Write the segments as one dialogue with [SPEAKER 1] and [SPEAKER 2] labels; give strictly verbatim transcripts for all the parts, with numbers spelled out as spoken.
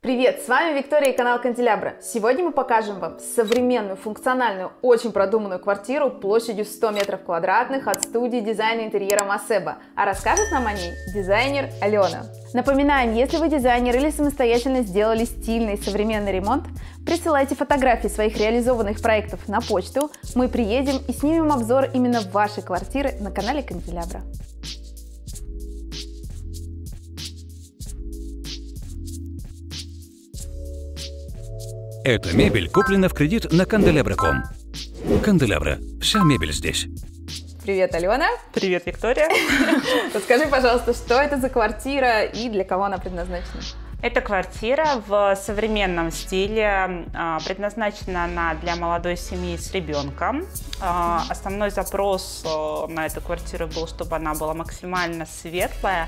[SPEAKER 1] Привет, с вами Виктория и канал Канделябра. Сегодня мы покажем вам современную, функциональную, очень продуманную квартиру площадью сто метров квадратных от студии дизайна интерьера Масеба. А расскажет нам о ней дизайнер Алена. Напоминаем, если вы дизайнер или самостоятельно сделали стильный современный ремонт, присылайте фотографии своих реализованных проектов на почту, мы приедем и снимем обзор именно вашей квартиры на канале Канделябра.
[SPEAKER 2] Эта мебель куплена в кредит на канделябра точка ком. Канделябра. Вся мебель здесь.
[SPEAKER 1] Привет, Алена.
[SPEAKER 3] Привет, Виктория.
[SPEAKER 1] Расскажи, пожалуйста, что это за квартира и для кого она предназначена?
[SPEAKER 3] Эта квартира в современном стиле. Предназначена она для молодой семьи с ребенком. Основной запрос на эту квартиру был, чтобы она была максимально светлая,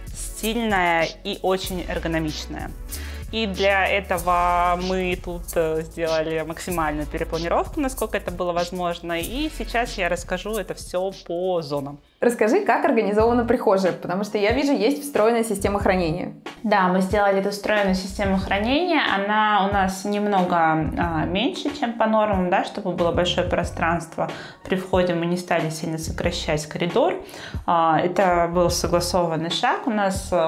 [SPEAKER 3] стильная и очень эргономичная. И для этого мы тут сделали максимальную перепланировку, насколько это было возможно. И сейчас я расскажу это все по зонам.
[SPEAKER 1] Расскажи, как организована прихожая, потому что я вижу, есть встроенная система хранения.
[SPEAKER 3] Да, мы сделали эту встроенную систему хранения. Она у нас немного а, меньше, чем по нормам, да, чтобы было большое пространство. При входе мы не стали сильно сокращать коридор. А, это был согласованный шаг. У нас а,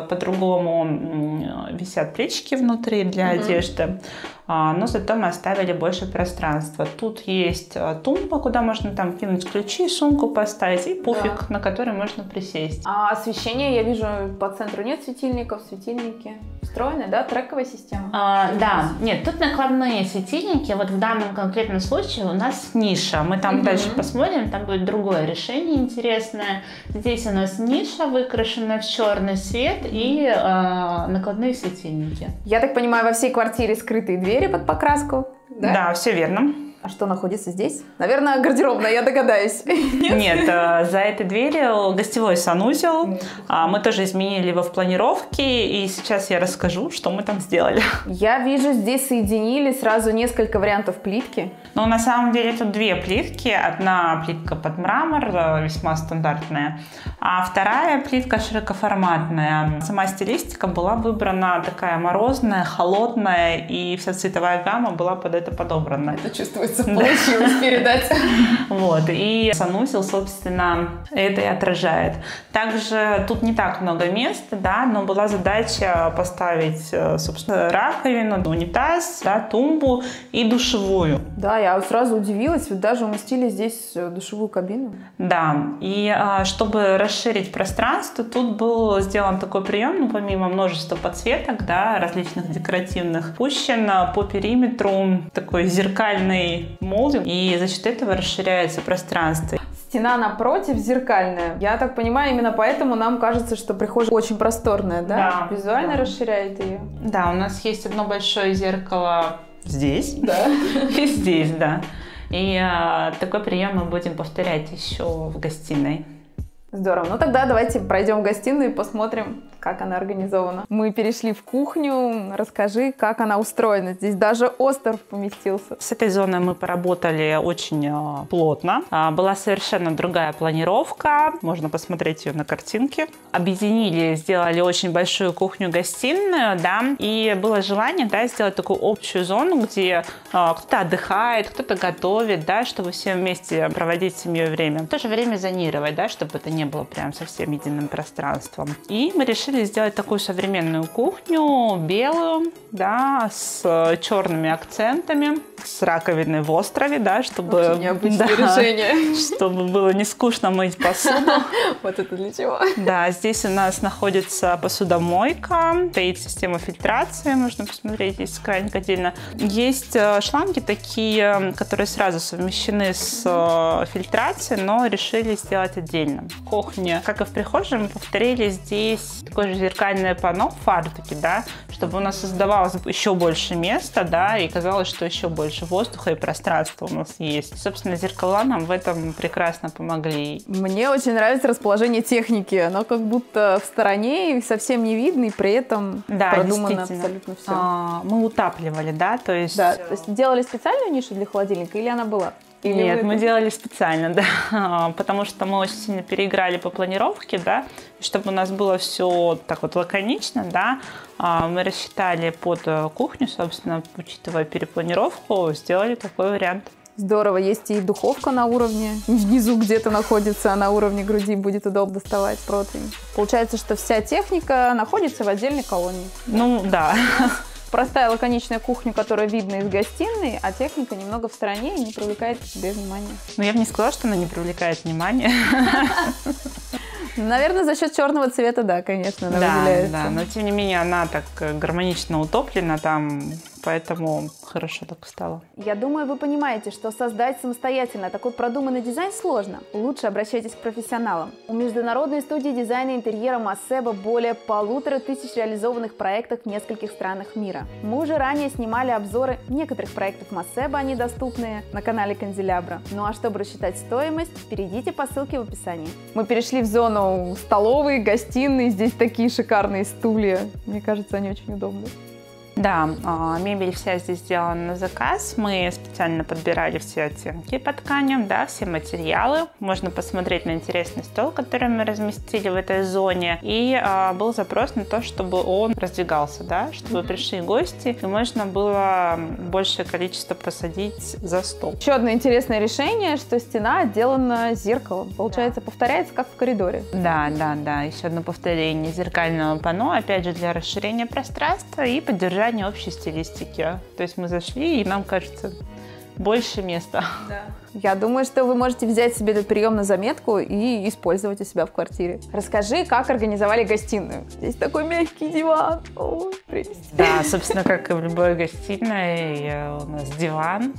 [SPEAKER 3] по-другому висят плечики внутри для mm-hmm. одежды. Но зато мы оставили больше пространства. Тут есть тумба, куда можно там кинуть ключи, сумку поставить и пуфик, да, на который можно присесть.
[SPEAKER 1] А освещение, я вижу, по центру нет светильников, светильники встроены, да? Трековая система?
[SPEAKER 3] А, да, нет, тут накладные светильники. Вот в данном конкретном случае у нас ниша. Мы там угу. дальше посмотрим, там будет другое решение интересное. Здесь у нас ниша, выкрашенная в черный свет и а, накладные светильники.
[SPEAKER 1] Я так понимаю, во всей квартире скрытые двери под покраску, да?
[SPEAKER 3] Да, все верно.
[SPEAKER 1] А что находится здесь? Наверное, гардеробная, я догадаюсь.
[SPEAKER 3] Нет, Нет за этой дверью гостевой санузел. Нет. Мы тоже изменили его в планировке, и сейчас я расскажу, что мы там сделали.
[SPEAKER 1] Я вижу, здесь соединили сразу несколько вариантов плитки.
[SPEAKER 3] Ну, на самом деле, тут две плитки. Одна плитка под мрамор, весьма стандартная, а вторая плитка широкоформатная. Сама стилистика была выбрана такая морозная, холодная, и вся цветовая гамма была под это подобрана.
[SPEAKER 1] Это чувствуется. Получилось передать.
[SPEAKER 3] Вот, и санузел, собственно, это и отражает. Также тут не так много места, да, но была задача поставить, собственно, раковину, унитаз, да, тумбу и душевую.
[SPEAKER 1] Да, я сразу удивилась, ведь даже уместили здесь душевую кабину.
[SPEAKER 3] Да, и чтобы расширить пространство, тут был сделан такой прием, ну, помимо множества подсветок, да, различных декоративных, пущен по периметру такой зеркальный молдинг, и за счет этого расширяется пространство.
[SPEAKER 1] Стена напротив зеркальная. Я так понимаю, именно поэтому нам кажется, что прихожая очень просторная, да?
[SPEAKER 3] Да.
[SPEAKER 1] Визуально
[SPEAKER 3] да.
[SPEAKER 1] расширяет ее.
[SPEAKER 3] Да, у нас есть одно большое зеркало здесь,
[SPEAKER 1] да,
[SPEAKER 3] и здесь, да. И а, такой прием мы будем повторять еще в гостиной.
[SPEAKER 1] Здорово. Ну тогда давайте пройдем в гостиную и посмотрим, как она организована. Мы перешли в кухню. Расскажи, как она устроена. Здесь даже остров поместился.
[SPEAKER 3] С этой зоной мы поработали очень плотно. Была совершенно другая планировка. Можно посмотреть ее на картинке. Объединили, сделали очень большую кухню-гостиную, да, и было желание, да, сделать такую общую зону, где кто-то отдыхает, кто-то готовит, да, чтобы все вместе проводить с семьей время. В то же время зонировать, да, чтобы это не было прям совсем единым пространством. И мы решили сделать такую современную кухню, белую, да, с черными акцентами, с раковиной в острове, да, чтобы,
[SPEAKER 1] очень необычное
[SPEAKER 3] да,
[SPEAKER 1] решение.
[SPEAKER 3] Чтобы было не скучно мыть посуду.
[SPEAKER 1] Вот это для чего?
[SPEAKER 3] Да, здесь у нас находится посудомойка, стоит система фильтрации, можно посмотреть, есть краник отдельно. Есть шланги такие, которые сразу совмещены с фильтрацией, но решили сделать отдельно. В кухне, как и в прихожей, мы повторили здесь такое же зеркальное панно, фартуки, да, чтобы у нас создавалось еще больше места, да, и казалось, что еще больше воздуха и пространства у нас есть. Собственно, зеркала нам в этом прекрасно помогли.
[SPEAKER 1] Мне очень нравится расположение техники. Оно как будто в стороне и совсем не видно, и при этом
[SPEAKER 3] да,
[SPEAKER 1] продумано абсолютно все.
[SPEAKER 3] А, мы утапливали, да, то есть...
[SPEAKER 1] Да, то есть делали специальную нишу для холодильника или она была? Или
[SPEAKER 3] Нет,
[SPEAKER 1] вы
[SPEAKER 3] мы
[SPEAKER 1] это-
[SPEAKER 3] делали специально, да, потому что мы очень сильно переиграли по планировке, да, и чтобы у нас было все так вот лаконично, да, а, мы рассчитали под э, кухню, собственно, учитывая перепланировку, сделали такой вариант.
[SPEAKER 1] Здорово, есть и духовка на уровне, внизу где-то находится, а на уровне груди будет удобно доставать противень. Получается, что вся техника находится в отдельной колонии.
[SPEAKER 3] Ну, да.
[SPEAKER 1] Простая лаконичная кухня, которая видна из гостиной, а техника немного в стороне и не привлекает к себе внимания.
[SPEAKER 3] Но я бы не сказала, что она не привлекает внимания.
[SPEAKER 1] Наверное, за счет черного цвета, да, конечно, она
[SPEAKER 3] Да,
[SPEAKER 1] выделяется.
[SPEAKER 3] да, но тем не менее она так э, гармонично утоплена там, поэтому хорошо так встала.
[SPEAKER 1] Я думаю, вы понимаете, что создать самостоятельно такой продуманный дизайн сложно. Лучше обращайтесь к профессионалам. У международной студии дизайна интерьера Масеба более полутора тысяч реализованных проектов в нескольких странах мира. Мы уже ранее снимали обзоры некоторых проектов Масеба, они доступны на канале Канделябра. Ну а чтобы рассчитать стоимость, перейдите по ссылке в описании. Мы перешли в зону столовой, гостиной, здесь такие шикарные стулья. Мне кажется, они очень удобны.
[SPEAKER 3] Да, а, мебель вся здесь сделана на заказ. Мы специально подбирали все оттенки по тканям, да, все материалы. Можно посмотреть на интересный стол, который мы разместили в этой зоне. И а, был запрос на то, чтобы он раздвигался, да, чтобы mm-hmm. пришли гости, и можно было большее количество посадить за стол.
[SPEAKER 1] Еще одно интересное решение, что стена отделана зеркалом. Получается, да. повторяется, как в коридоре.
[SPEAKER 3] Да, да, да. Еще одно повторение зеркального панно, опять же, для расширения пространства и поддержания общей стилистики. То есть мы зашли, и нам кажется, больше места.
[SPEAKER 1] Да. Я думаю, что вы можете взять себе этот прием на заметку и использовать у себя в квартире. Расскажи, как организовали гостиную. Здесь такой мягкий диван. Ой, прелесть.
[SPEAKER 3] Да, собственно, как и в любой гостиной, у нас диван.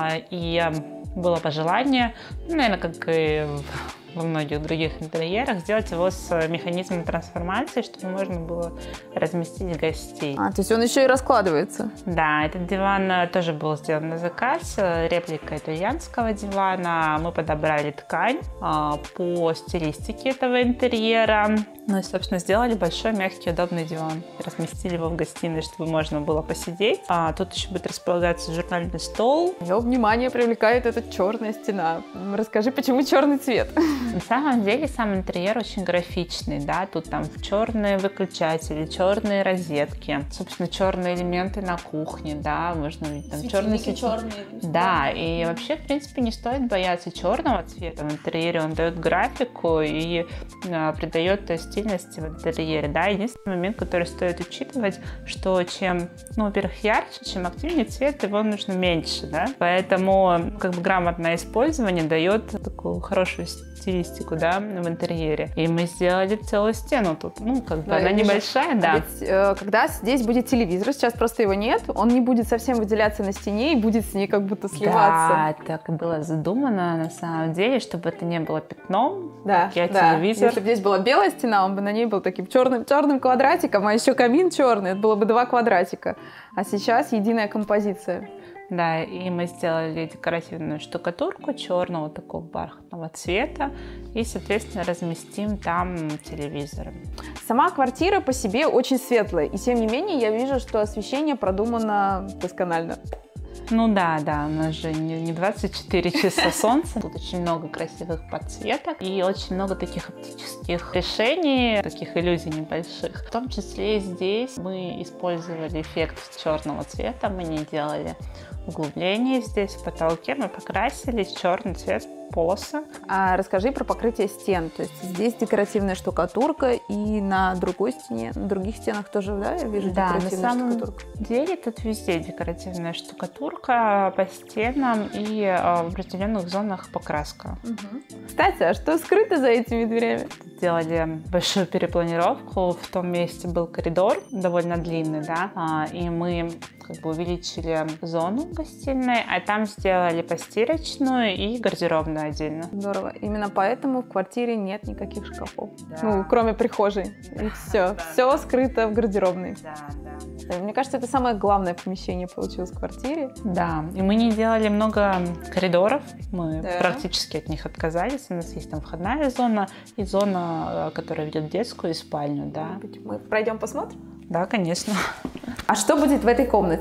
[SPEAKER 3] И было пожелание, наверное, как и во многих других интерьерах, сделать его с механизмом трансформации, чтобы можно было разместить гостей.
[SPEAKER 1] А, то есть он еще и раскладывается?
[SPEAKER 3] Да, этот диван тоже был сделан на заказ, реплика итальянского дивана. Мы подобрали ткань а, по стилистике этого интерьера. Ну и, собственно, сделали большой, мягкий, удобный диван. Разместили его в гостиной, чтобы можно было посидеть. А тут еще будет располагаться журнальный стол.
[SPEAKER 1] Мое внимание привлекает эта черная стена. Расскажи, почему черный цвет?
[SPEAKER 3] На самом деле сам интерьер очень графичный, да, тут там черные выключатели, черные розетки, собственно, черные элементы на кухне, да, можно увидеть там черные светильники. Черные. Да, и вообще, в принципе, не стоит бояться черного цвета в интерьере, он дает графику и а, придает стильности в интерьере, да. Единственный момент, который стоит учитывать, что чем, ну, во-первых, ярче, чем активнее цвет, его нужно меньше, да, поэтому как бы грамотное использование дает такую хорошую стилистику, да, в интерьере. И мы сделали целую стену тут. Ну, как бы да, она небольшая, да.
[SPEAKER 1] Ведь, э, когда здесь будет телевизор, сейчас просто его нет, он не будет совсем выделяться на стене и будет с ней как будто сливаться.
[SPEAKER 3] Да, так было задумано на самом деле, чтобы это не было пятном.
[SPEAKER 1] Да,
[SPEAKER 3] я
[SPEAKER 1] да.
[SPEAKER 3] телевизор.
[SPEAKER 1] Если бы здесь была белая стена, он бы на ней был таким черным, черным квадратиком, а еще камин черный, это было бы два квадратика. А сейчас единая композиция.
[SPEAKER 3] Да, и мы сделали декоративную штукатурку черного такого бархатного цвета и, соответственно, разместим там телевизор.
[SPEAKER 1] Сама квартира по себе очень светлая, и тем не менее я вижу, что освещение продумано досконально.
[SPEAKER 3] Ну да, да, у нас же не двадцать четыре часа солнца, тут очень много красивых подсветок и очень много таких оптических решений, таких иллюзий небольших. В том числе здесь мы использовали эффект черного цвета, мы не делали углубление здесь в потолке, мы покрасили черный цвет полосы.
[SPEAKER 1] А расскажи про покрытие стен. То есть здесь декоративная штукатурка, и на другой стене, на других стенах тоже, да, я вижу
[SPEAKER 3] да,
[SPEAKER 1] декоративная
[SPEAKER 3] на самом
[SPEAKER 1] штукатурка.
[SPEAKER 3] деле тут везде декоративная штукатурка по стенам и а, в определенных зонах покраска.
[SPEAKER 1] Угу. Кстати, а что скрыто за этими дверями?
[SPEAKER 3] Сделали большую перепланировку. В том месте был коридор довольно длинный, да, а, и мы как бы увеличили зону гостиной, а там сделали постирочную и гардеробную отдельно.
[SPEAKER 1] Здорово. Именно поэтому в квартире нет никаких шкафов.
[SPEAKER 3] Да.
[SPEAKER 1] Ну, кроме прихожей. И все.
[SPEAKER 3] Да.
[SPEAKER 1] Все скрыто в гардеробной.
[SPEAKER 3] Да, да.
[SPEAKER 1] Мне кажется, это самое главное помещение получилось в квартире.
[SPEAKER 3] Да, и мы не делали много коридоров, мы
[SPEAKER 1] да.
[SPEAKER 3] практически от них отказались. У нас есть там входная зона и зона, которая ведет в детскую и спальню, да.
[SPEAKER 1] Мы пройдем посмотрим?
[SPEAKER 3] Да, конечно.
[SPEAKER 1] А что будет в этой комнате?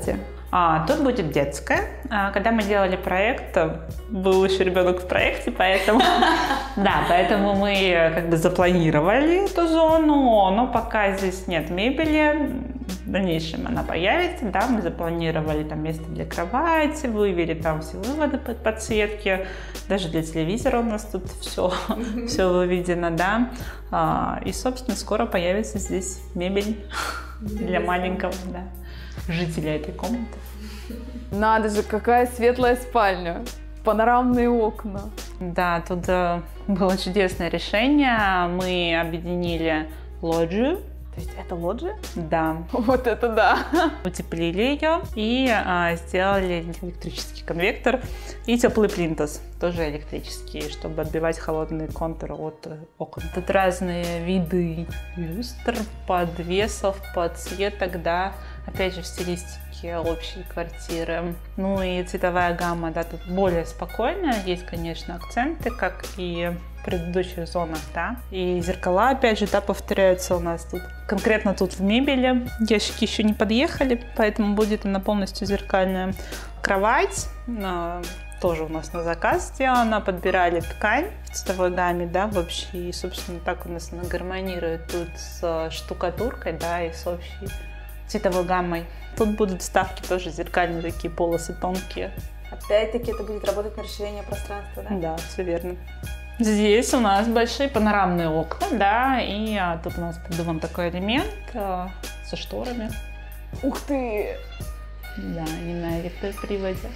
[SPEAKER 3] А, тут будет детская. А, когда мы делали проект, был еще ребенок в проекте, поэтому, да, поэтому мы как бы запланировали эту зону, но пока здесь нет мебели, в дальнейшем она появится, да, мы запланировали там место для кровати, вывели там все выводы под подсветки, даже для телевизора у нас тут все, все выведено, да, а, и, собственно, скоро появится здесь мебель для маленького, да, жителя этой комнаты.
[SPEAKER 1] Надо же, какая светлая спальня, панорамные окна.
[SPEAKER 3] Да, тут э, было чудесное решение, мы объединили лоджию.
[SPEAKER 1] То есть это лоджия?
[SPEAKER 3] Да.
[SPEAKER 1] Вот это да.
[SPEAKER 3] Утеплили ее и а, сделали электрический конвектор и теплый плинтус, тоже электрический, чтобы отбивать холодные контуры от окон. Тут разные виды люстр, подвесов, подсветок, да, опять же в стилистике общей квартиры. Ну и цветовая гамма, да, тут более спокойная, есть, конечно, акценты, как и в предыдущих зонах, да. И зеркала, опять же, да, повторяются у нас тут. Конкретно тут в мебели. Ящики еще не подъехали, поэтому будет она полностью зеркальная. Кровать тоже у нас на заказ сделана. Подбирали ткань в цветовой гамме, да, вообще. И, собственно, так у нас она гармонирует тут с штукатуркой, да, и с общей цветовой гаммой. Тут будут вставки тоже зеркальные, такие полосы тонкие.
[SPEAKER 1] Опять-таки это будет работать на расширение пространства, да?
[SPEAKER 3] Да, все верно. Здесь у нас большие панорамные окна, да, и а, тут у нас придуман такой элемент а, со шторами.
[SPEAKER 1] Ух ты!
[SPEAKER 3] Да, не на электроприводе.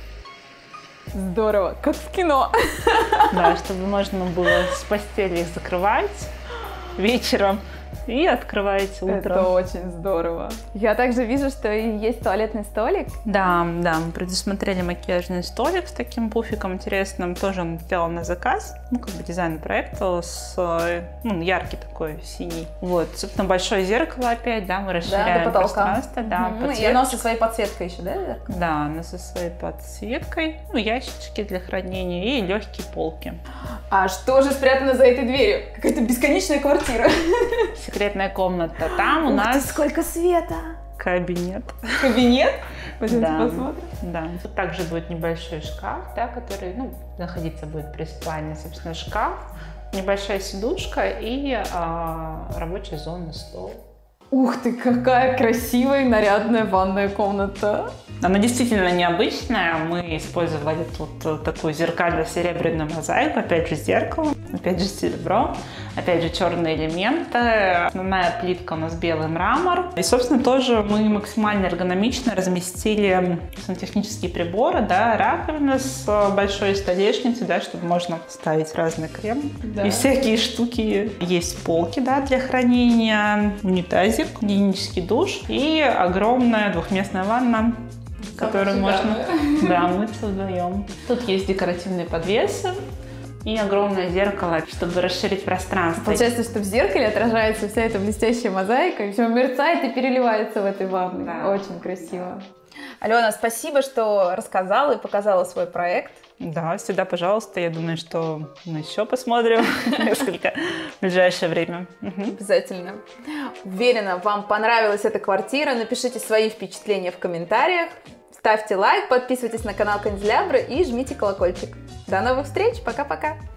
[SPEAKER 1] Здорово, как в кино.
[SPEAKER 3] Да, чтобы можно было с постели их закрывать вечером и открываете утром.
[SPEAKER 1] Это очень здорово. Я также вижу, что и есть туалетный столик.
[SPEAKER 3] Да, да, мы предусмотрели макияжный столик с таким пуфиком интересным. Тоже он сделан на заказ. Ну, как бы дизайн проекта с, ну, яркий такой, синий. Вот, собственно, большое зеркало опять, да, мы расширяем
[SPEAKER 1] да, до потолка.
[SPEAKER 3] пространство. Да,
[SPEAKER 1] угу. И оно со своей подсветкой еще, да, зеркало?
[SPEAKER 3] Да, оно со своей подсветкой. Ну, ящички для хранения и легкие полки.
[SPEAKER 1] А что же спрятано за этой дверью? Какая-то бесконечная квартира.
[SPEAKER 3] Секретная комната. Там у
[SPEAKER 1] Ух
[SPEAKER 3] нас...
[SPEAKER 1] ты, сколько света!
[SPEAKER 3] Кабинет.
[SPEAKER 1] Кабинет? Пойдемте
[SPEAKER 3] да,
[SPEAKER 1] посмотрим.
[SPEAKER 3] Да. Тут также будет небольшой шкаф, да, который, ну, находиться будет при спальне. Собственно, шкаф, небольшая сидушка и а, рабочая зона, стол.
[SPEAKER 1] Ух ты, какая красивая и нарядная ванная комната.
[SPEAKER 3] Она действительно необычная. Мы использовали тут такую зеркально-серебряную мозаику, опять же зеркало, опять же серебро, опять же черные элементы. Основная плитка у нас белый мрамор. И, собственно, тоже мы максимально эргономично разместили сантехнические приборы, да, раковина с большой столешницей, да, чтобы можно ставить разный крем. Да. И всякие штуки. Есть полки, да, для хранения, унитазик, гигиенический душ и огромная двухместная ванна, которую можно, да, мыться вдвоем. Тут есть декоративные подвесы и огромное зеркало, чтобы расширить пространство.
[SPEAKER 1] Получается, что в зеркале отражается вся эта блестящая мозаика, и все мерцает и переливается в этой ванной. Да. Очень красиво. Алена, спасибо, что рассказала и показала свой проект.
[SPEAKER 3] Да, всегда, пожалуйста. Я думаю, что мы еще посмотрим несколько в ближайшее время.
[SPEAKER 1] Обязательно. Уверена, вам понравилась эта квартира. Напишите свои впечатления в комментариях. Ставьте лайк, подписывайтесь на канал Канделябры и жмите колокольчик. До новых встреч. Пока-пока.